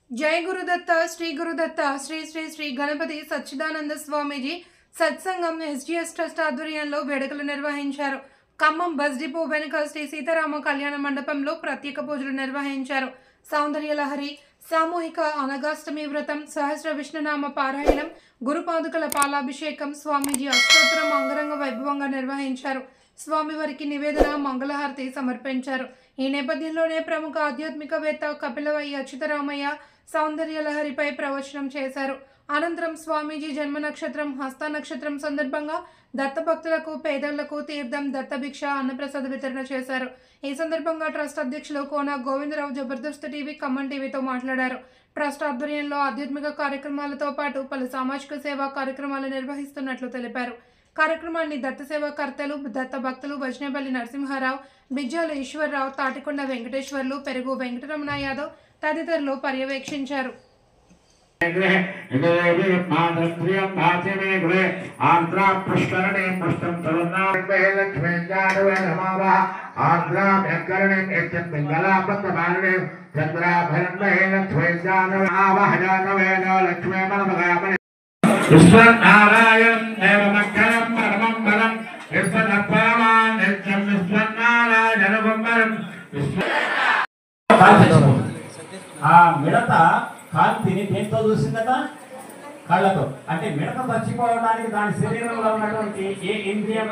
जय गुरुदत्त श्री गुरुदत्त श्री श्री श्री गणपति सच्चिदानंद स्वामीजी సత్సంగం SGS trust ఆధ్వర్యంలో వేడుకలు నిర్వహించారు. ఖమ్మం బస్ డిపో వెనుక శ్రీ సీతారామ కళ్యాణ మండపంలో ప్రత్యేక పూజలు నిర్వహించారు. సౌందర్య లహరి, సామూహిక అనగాష్టమి వ్రతం, సహస్ర విష్ణునామ పారాయణం, గురుపాదుకల పాలాభిషేకం, స్వామీజీ అష్టోత్తరం అంగరంగ వైభవంగా నిర్వహించారు. స్వామివారికి నివేదన, మంగళహారతి సమర్పించారు. ఈ నేపథ్యంలోనే ప్రముఖ ఆధ్యాత్మికవేత్త కపిలవయ్య అచ్యుతరామయ్య సౌందర్య లహరిపై ప్రవచనం చేశారు. అనంతరం స్వామీజీ జన్మ నక్షత్రం హస్త నక్షత్రం సందర్భంగా దత్తభక్తులకు, పేదలకు తీర్థం, దత్తభిక్ష, అన్నప్రసాద వితరణ చేశారు. ఈ సందర్భంగా ట్రస్ట్ అధ్యక్షులు కోన గోవిందరావు జబర్దస్త్ టీవీ, ఖమ్మం టీవీతో మాట్లాడారు. ట్రస్ట్ ఆధ్వర్యంలో ఆధ్యాత్మిక కార్యక్రమాలతో పాటు పలు సామాజిక సేవా కార్యక్రమాలు నిర్వహిస్తున్నట్లు తెలిపారు. కార్యక్రమాన్ని దత్త సేవాకర్తలు, దత్త భక్తులు వజ్నేపల్లి నరసింహారావు, బిజ్జాల ఈశ్వరరావు, తాటికొండ వెంకటేశ్వర్లు, పెరుగు వెంకటరమణ యాదవ్ తదితరులు పర్యవేక్షించారు. మిడత కాంతిని దేంతో చూసిందట? కళ్ళతో. అంటే మిడత చచ్చిపోవడానికి దాని శరీరంలో ఉన్నటువంటి ఏ ఇంద్రియం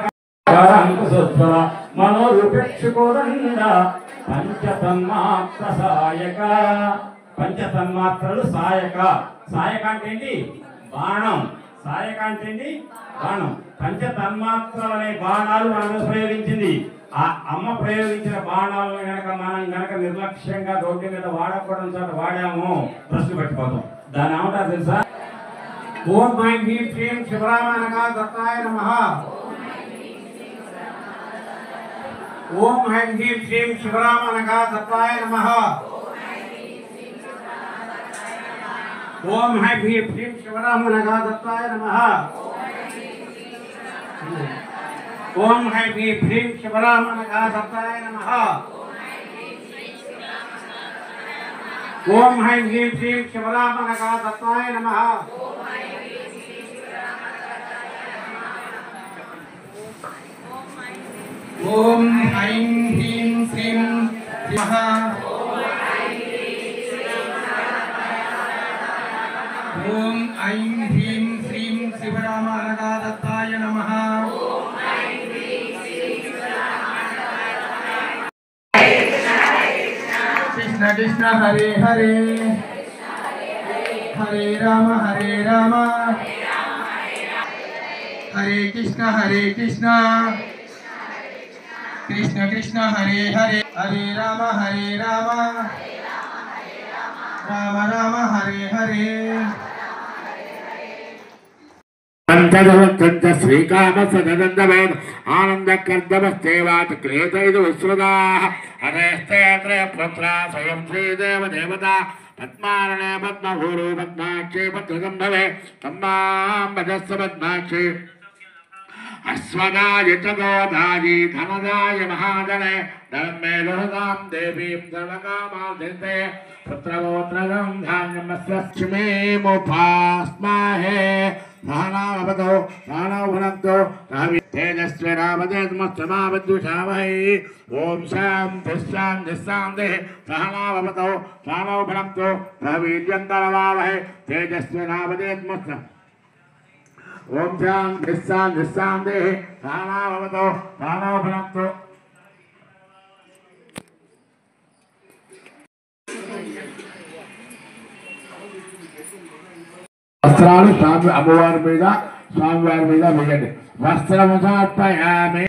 మనోరూపేక్షుకోదండ పంచతన్మాత్ర సాయక. పంచతన్మాత్రలు సాయక. సాయక అంటే ఏంటి? బాణం. సాయక అంటే ఏంటి? బాణం. పంచతన్మాత్రలు అనే బాణాలు మనం ప్రయోగించింది. ఆ అమ్మ ప్రయోగించిన బాణాలను మనం గనక నిర్లక్ష్యంగా రోడ్డు మీద వాడకూడదు చోట వాడాము, ప్రశ్న పట్టిపోతాం. దాని ఏమంటారు తెలుసా? ఓం ఐం హ్రీం శ్రీం శివరామానగా దత్తాయ నమః. ఓం ఐం హ్రీం శ్రీం శివరామానగా దత్తాయ నమః. ఓం ఐం హ్రీం శ్రీం శివరామానగా దత్తాయ నమః. ఓం హై హ్రీం హ్రీం శివరామనగా దత్తాయ నమః. ఓం హై హ్రీం హ్రీం శివరామనగా దత్తాయ నమః. ఓం ఐం హ్రీం శ్రీం నమః. ఓం ఐం హ్రీం శ్రీం శివరామనగా దత్తాయ నమః. कृष्ण कृष्ण हरे हरे हरे राम हरे कृष्ण कृष्ण कृष्ण हरे हरे हरे राम राम राम हरे हरे श्रीकाम सदनंदवेद आनंद कर्दमस्तेवात क्लेश विश्वदा हरेस्ते पुत्रा स्वयं श्रीदेव देवता पद्मारणे पद्मभूरु पद्माक्षी पद्मगंधवे तम्मां भजस्व पद्माक्षी अश्वदाय च गोदायि धनदाय महाधने धर्मे लोहदां देवीं सर्वकामार्थिते पुत्रगोत्रगं धान्यमस्लक्ष्मीमुपास्महे सहनावतो सहनौभुनक्तो तेजस्विनामदेतमस्तमाविद्विषावहै ॐ शान्तिः शान्तिः शान्तिः सहनावतो सहनौभुनक्तो प्रवीर्यन्तरवावहै तेजस्विनामदेतमस्त ओम शांति शांति शांति सहनावतो सहनौभुनक्तो वस्त्रालु स्वामी अम्मवार మీద స్వామివారి మీద వేయండి. వస్త్రము సమర్పయామి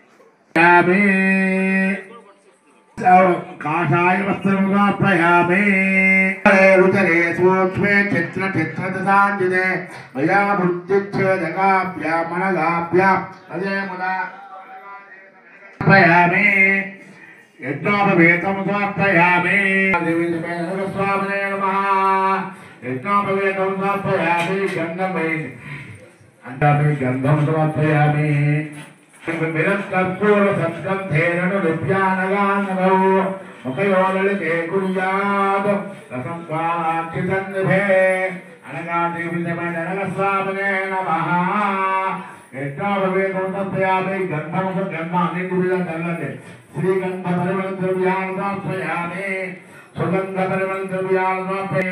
కాషాయ వస్త్రము సమర్పయామి. రుచరే సూక్ష్మే చిత్ర చిత్రదశాంజినే మయా బుద్ధిచ్ఛేదకాభ్యామనగాభ్యాం అదే ముదా సమర్పయామి. యజ్ఞోపవేతం సమర్పయామి. స్వామినే నమః. యజ్ఞోపవేతం సమర్పయామి. గంధం అంటే గంధం సమర్పయామి. విరత్కర్పూర సత్కంధేనను నిత్యానగానగౌ ముఖయోలలితే కుర్యాద్ రసంస్వాక్షిసన్నిభే అనగాదేవితమైన అనగస్వామినే నమః. యజ్ఞాపవేదోత్తయామి గంధముఖ గంధ అన్నింటి మీద చల్లండి. శ్రీగంధ పరిమళ ద్రవ్యాలు సమర్పయామి. సుగంధ పరిమళ ద్రవ్యాలు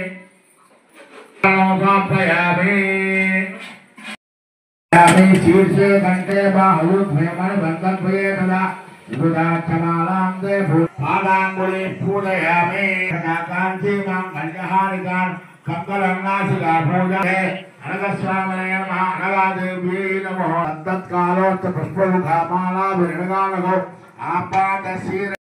సమర్పయామి. శీర్షే కంటే బాహు ద్వయమని బంధన్వయే తదా విబుధాక్షమాలాం తే పాదాంగుళి పూజయామి. కాంచీమాం కన్యహారికాన్ కంకలన్నాసికా పూజే అనగస్వామినే నమః. అనగాదేవ్యై నమః. తత్కాలోత్త పుష్పముఖామాలా విరణగానగో ఆపాద శీర